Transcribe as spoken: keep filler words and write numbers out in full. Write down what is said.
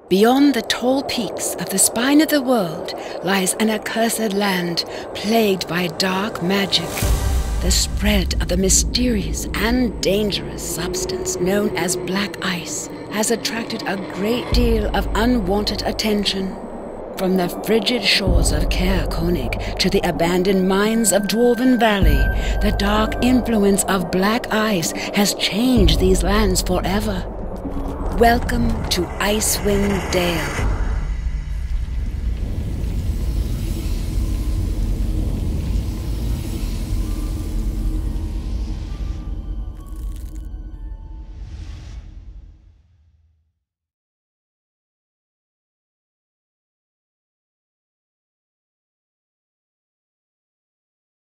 Beyond the tall peaks of the spine of the world lies an accursed land plagued by dark magic. The spread of the mysterious and dangerous substance known as black ice has attracted a great deal of unwanted attention. From the frigid shores of Caer Konig to the abandoned mines of Dwarven Valley, the dark influence of black ice has changed these lands forever. Welcome to Icewind Dale.